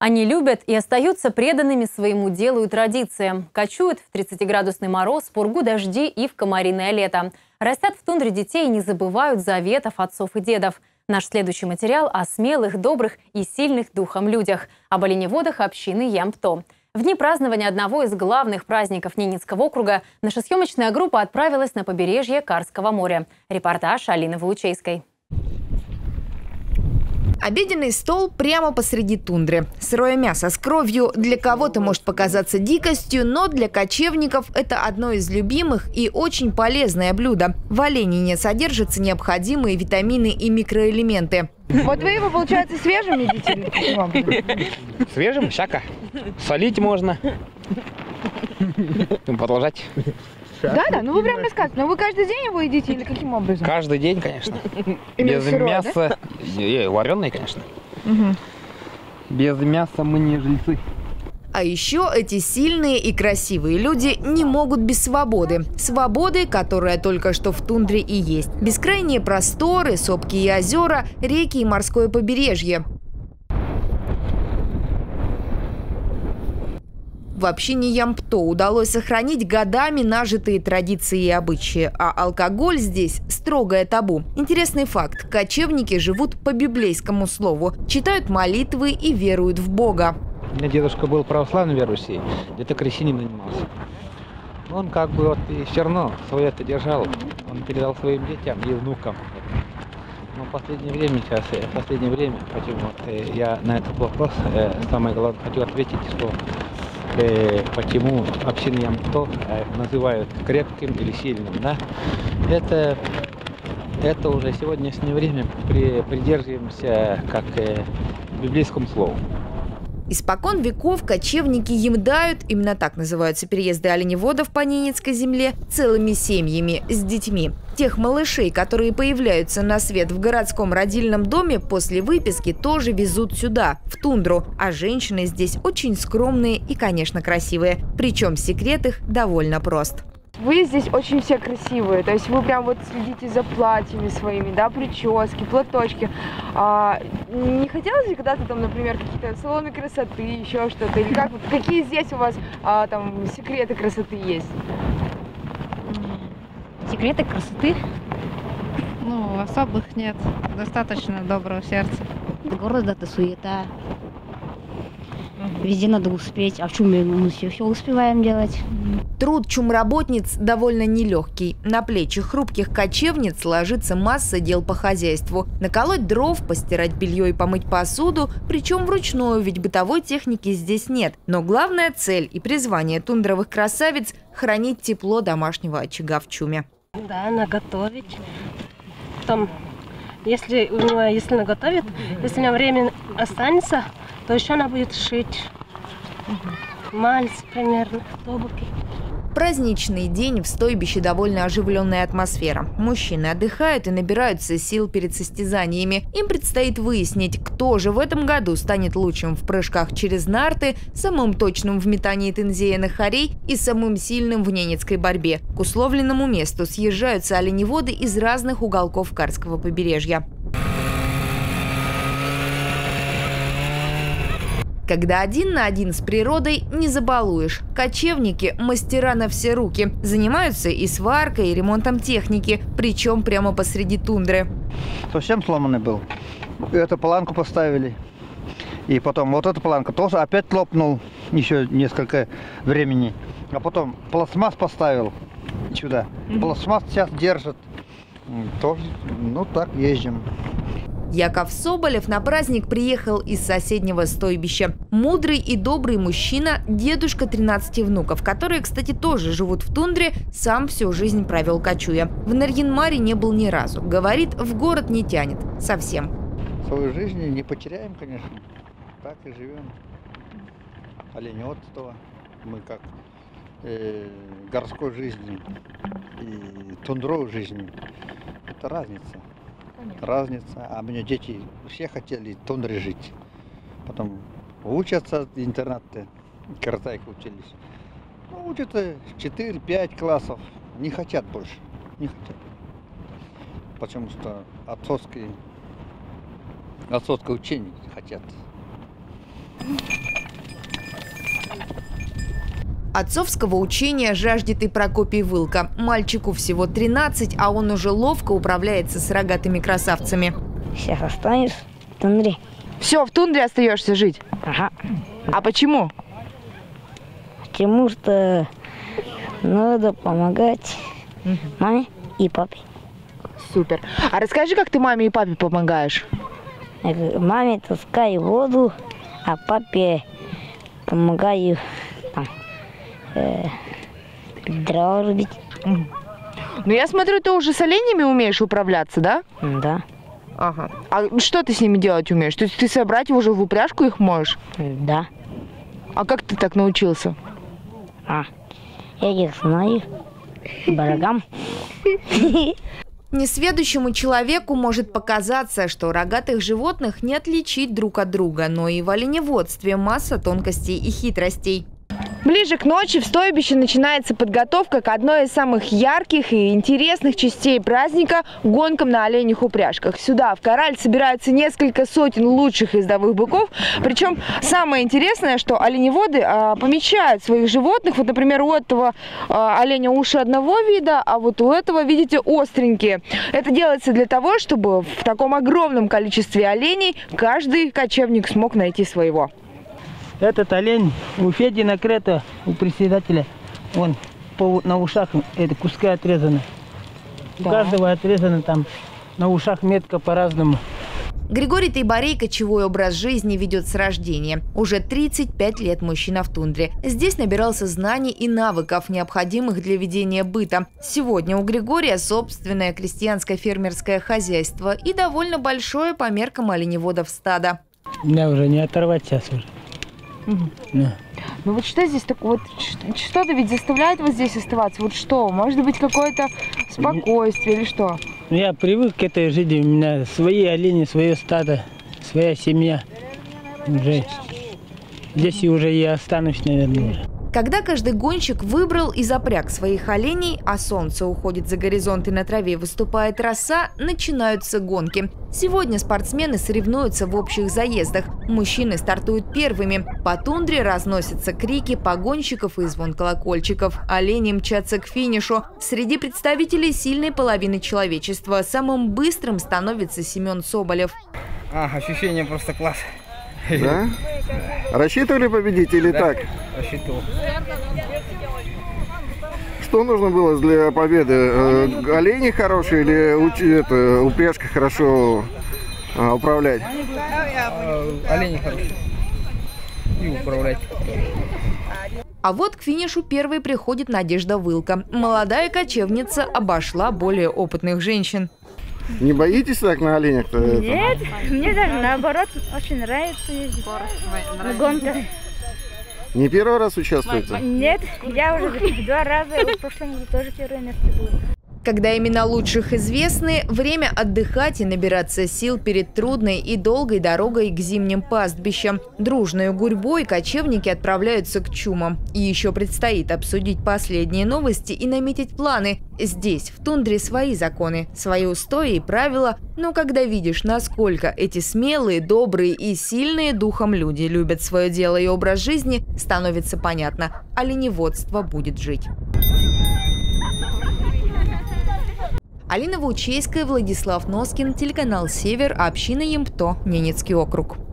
Они любят и остаются преданными своему делу и традициям. Кочуют в 30-градусный мороз, пургу, дожди и в комариное лето. Растят в тундре детей и не забывают заветов отцов и дедов. Наш следующий материал о смелых, добрых и сильных духом людях. Об оленеводах общины Ямпто. В дни празднования одного из главных праздников Ненецкого округа наша съемочная группа отправилась на побережье Карского моря. Репортаж Алины Вылучейской. Обеденный стол прямо посреди тундры. Сырое мясо с кровью для кого-то может показаться дикостью, но для кочевников это одно из любимых и очень полезное блюдо. В оленине содержатся необходимые витамины и микроэлементы. Вот вы его, получается, свежим едите? Свежим? Всяко. Солить можно. Продолжать. Да, ну вы прям рассказываете. Но вы каждый день его едите или каким образом? Каждый день, конечно. Без мяса. Да? Вареное, конечно. Угу. Без мяса мы не жильцы. А еще эти сильные и красивые люди не могут без свободы. Свободы, которая только что в тундре и есть. Бескрайние просторы, сопки и озера, реки и морское побережье. В общине Ямпто удалось сохранить годами нажитые традиции и обычаи, а алкоголь здесь – строгое табу. Интересный факт – кочевники живут по библейскому слову, читают молитвы и веруют в Бога. У меня дедушка был православный верующий, где-то крещением занимался. Он как бы вот и все равно свое это держал, он передал своим детям и внукам. Но в последнее время почему я на этот вопрос самое главное хочу ответить, что почему общину Ямпто называют крепким или сильным, да? Это уже в сегодняшнее время придерживаемся как библейскому слову. Испокон веков кочевники ямдают, именно так называются переезды оленеводов по Ненецкой земле, целыми семьями с детьми. Тех малышей, которые появляются на свет в городском родильном доме, после выписки тоже везут сюда, в тундру. А женщины здесь очень скромные и, конечно, красивые. Причем секрет их довольно прост. Вы здесь очень все красивые, то есть вы прям вот следите за платьями своими, да, прически, платочки. Не хотелось ли когда-то там, например, какие-то салоны красоты, еще что-то? Или как, какие здесь у вас там секреты красоты есть? Секреты красоты? Ну, особых нет. Достаточно доброго сердца. Город — это суета. Везде надо успеть, а в чуме мы все успеваем делать. Труд чумработниц довольно нелегкий. На плечи хрупких кочевниц ложится масса дел по хозяйству. Наколоть дров, постирать белье и помыть посуду, причем вручную, ведь бытовой техники здесь нет. Но главная цель и призвание тундровых красавиц – хранить тепло домашнего очага в чуме. Да, наготовить. Потом, если наготовит, если у нее время останется, то еще она будет шить. Мальцы примерно, тобуки. Праздничный день в стойбище довольно оживленная атмосфера. Мужчины отдыхают и набираются сил перед состязаниями. Им предстоит выяснить, кто же в этом году станет лучшим в прыжках через нарты, самым точным в метании тензея на хорей и самым сильным в ненецкой борьбе. К условленному месту съезжаются оленеводы из разных уголков Карского побережья. Когда один на один с природой, не забалуешь. Кочевники – мастера на все руки. Занимаются и сваркой, и ремонтом техники. Причем прямо посреди тундры. Совсем сломанный был. Эту планку поставили. И потом вот эта планка тоже опять лопнул еще несколько времени. А потом пластмасс поставил сюда. Пластмасс сейчас держит. Тоже, ну так, ездим. Яков Соболев на праздник приехал из соседнего стойбища. Мудрый и добрый мужчина, дедушка 13 внуков, которые, кстати, тоже живут в тундре, сам всю жизнь провел кочуя. В Нарьян-Маре не был ни разу. Говорит, в город не тянет. Совсем. Свою жизнь не потеряем, конечно. Так и живем. Оленеводство. Мы как городской жизни и тундровой жизни. Это разница. Разница. А у меня дети все хотели в тундре жить. Потом учатся в интернате, картайки учились. Ну, учатся 4-5 классов. Не хотят больше. Не хотят. Потому что отцовское учение хотят. Отцовского учения жаждет и Прокопий Вылка. Мальчику всего 13, а он уже ловко управляется с рогатыми красавцами. Сейчас останусь в тундре. Все, в тундре остаешься жить? Ага. А почему? Потому что надо помогать маме и папе. Супер. А расскажи, как ты маме и папе помогаешь? Маме таскаю воду, а папе помогаю дрова рубить. Ну, я смотрю, ты уже с оленями умеешь управляться, да? Да. Ага. А что ты с ними делать умеешь? То есть ты собрать уже в упряжку их можешь? Да. А как ты так научился? Я их знаю. Барагам. Несведущему человеку может показаться, что рогатых животных не отличить друг от друга, но и в оленеводстве масса тонкостей и хитростей. Ближе к ночи в стойбище начинается подготовка к одной из самых ярких и интересных частей праздника – гонкам на оленях упряжках. Сюда, в Кораль, собираются несколько сотен лучших ездовых быков. Причем самое интересное, что оленеводы помечают своих животных. Вот, например, у этого оленя уши одного вида, а вот у этого, видите, остренькие. Это делается для того, чтобы в таком огромном количестве оленей каждый кочевник смог найти своего. Этот олень у Феди накрыто, у председателя, он на ушах это куски отрезаны. Да. У каждого отрезано там на ушах метка по-разному. Григорий Тайбарей кочевой образ жизни ведет с рождения. Уже 35 лет мужчина в тундре. Здесь набирался знаний и навыков, необходимых для ведения быта. Сегодня у Григория собственное крестьянское фермерское хозяйство и довольно большое по меркам оленеводов стадо. Меня уже не оторвать сейчас уже. Да. Ну вот что здесь такое? Вот что-то ведь заставляет вас здесь оставаться? Вот что? Может быть, какое-то спокойствие или что? Я привык к этой жизни. У меня свои олени, свое стадо, своя семья. Уже здесь уже я останусь, наверное, уже. Когда каждый гонщик выбрал и запряг своих оленей, а солнце уходит за горизонт и на траве выступает роса, начинаются гонки. Сегодня спортсмены соревнуются в общих заездах. Мужчины стартуют первыми. По тундре разносятся крики погонщиков и звон колокольчиков. Олени мчатся к финишу. Среди представителей сильной половины человечества самым быстрым становится Семен Соболев. Ощущение просто класс. Да? Рассчитывали победить или так? Рассчитывал. Что нужно было для победы? Олени хорошие или упряжка хорошо управлять? Олени хорошие. И управлять. А вот к финишу первой приходит Надежда Вылка. Молодая кочевница обошла более опытных женщин. Не боитесь так на оленях-то? Нет, мне даже наоборот очень нравится ездить на гонках. Не первый раз участвуете? Нет, я уже 2 раза, в прошлом году тоже первое место было. Когда имена лучших известны, время отдыхать и набираться сил перед трудной и долгой дорогой к зимним пастбищам. Дружной гурьбой кочевники отправляются к чумам. И еще предстоит обсудить последние новости и наметить планы. Здесь, в тундре, свои законы, свои устои и правила. Но когда видишь, насколько эти смелые, добрые и сильные духом люди любят свое дело и образ жизни, становится понятно – оленеводство будет жить. Алина Ваучейская, Владислав Носкин, телеканал «Север», община Емпто, Ненецкий округ.